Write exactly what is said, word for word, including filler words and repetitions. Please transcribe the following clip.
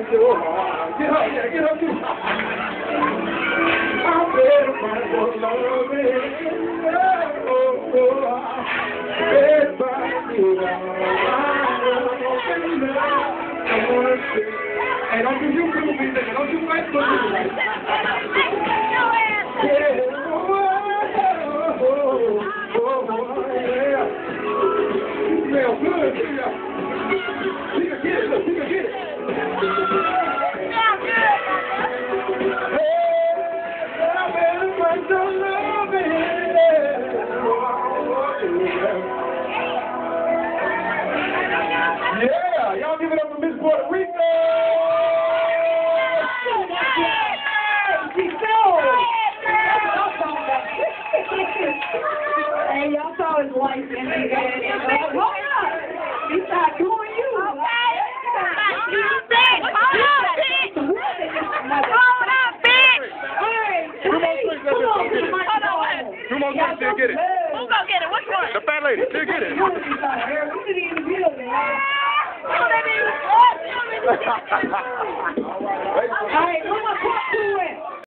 your heart. Get up, yeah, get up, get up. I better find your love in oh, oh, I better find you. I want to say, hey, don't you you people be thinking, don't you fight for me. Yeah, oh, oh, oh, oh, yeah. You smell good, yeah. She can get it, look, she can get it. Yeah, y'all give it up for Miss Puerto Rico. Hey, y'all saw his wife and he hold up. He started doing you. Okay. You said, hold up, bitch. Hold up, bitch. Hey, Two more drinks, let's go get it. hold on. Two more drinks, she'll get it. Who gonna get it? Which one? The fat lady, she'll get it. All right, one more